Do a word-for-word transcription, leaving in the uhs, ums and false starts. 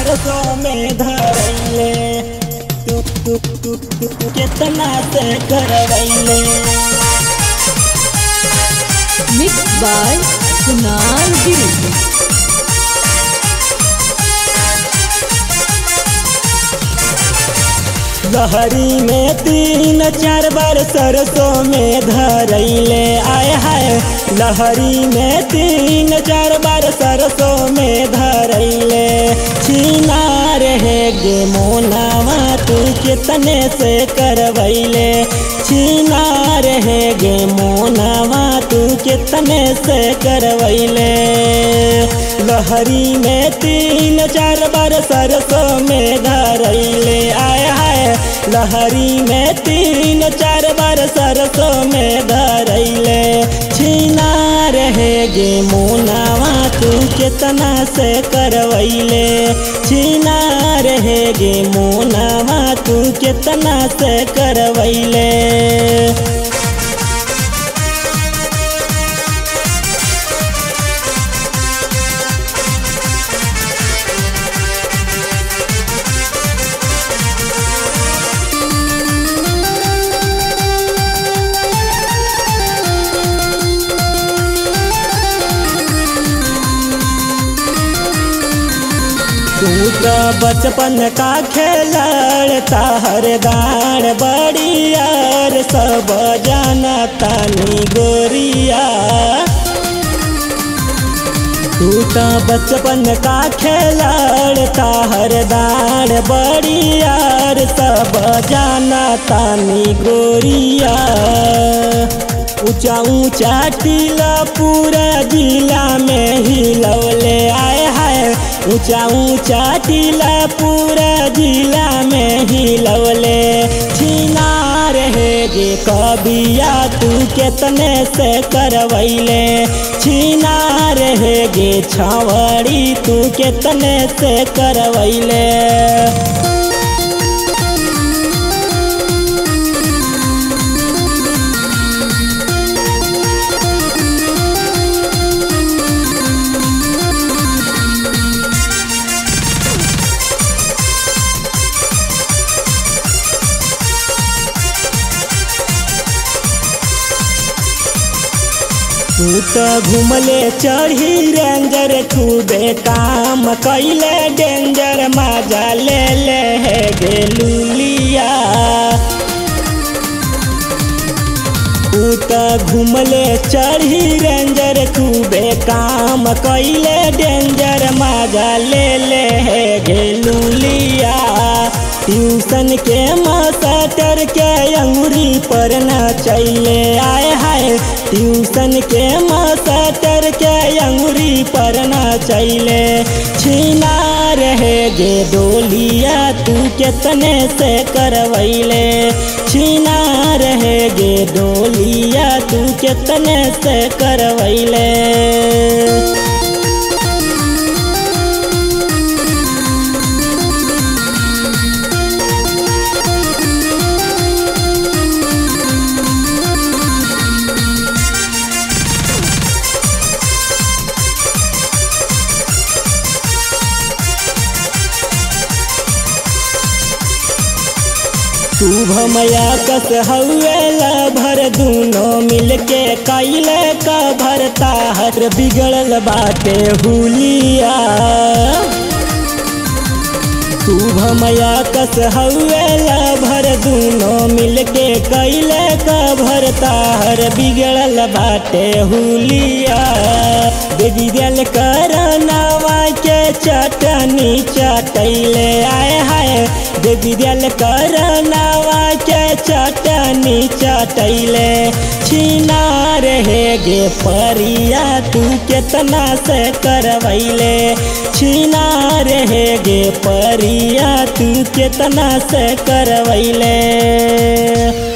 सरसों में धरैले तू तू तू तू कितना से करवैले। मिक्स बाय कुणाल गिरी। लहरी में तीन चार बार सरसों में धरैले आए हाय। लहरी में तीन चार बार सरसों में धरैले छीना रहे गे मोनावा तू कितने से करवैले। छीना रहे गे मोनावा तू कितने से करवैले। लहरी में तीन चार बार सरसों में धरैले आए हाय। लहरी में तीन चार बार सरसों में धरैले छीना रहे गे मोनावा तू कितना से करवैले। छीना रहे गे मोनावा तू कितना से करवैले। तू तो बचपन का खेलता हर गाड़ बड़ियार सब जाना तानी गोरिया। तू तो बचपन का खेलता हर दाड़ बड़ियार सब जाना तानी गोरिया। ऊंचा ऊंचा टीला पूरा जिला में हिलौले आए हाय। ऊंचा ऊंचा टीला पूरा जिला में हिलौले छीना रहे गे कबिया तू कितने से करवैले। छीना रहे गे छावड़ी तू कितने से करवैले। तू तो घूमले चढ़ी रेंजर खूबे काम कैले डेंजर मजा ले ले है गेलुलिया। तू तो घूमले चढ़ी रेंजर खूबे काम कैले डेंजर मजा ले ले है गेलुलिया। ट्यूशन के मास्टर के अंगूरी पर न चले आए हाय। ट्यूशन के मास्टर के अंगूरी पर न चले छीना रहे गे डोलिया तू कितने से करवैले। छीना रहे गे डोलिया तू कितने से करवैले। शुभमया कस हवेला भर दूनों मिलके कैले का भरता हर बिगड़ल बाटे हुलिया। शुभमया कस हवेला भर दूनों मिलके कैले का भरता हर बिगड़ल बाटे हुलिया। देवी दिल करनावा के चटनी चटैले आए हाय। देवी दिल करनावा के चटनी चटैले छीना रहे गे परिया तू कितना से करवैले। छीना रहे गे परिया तू कितना से करवैले।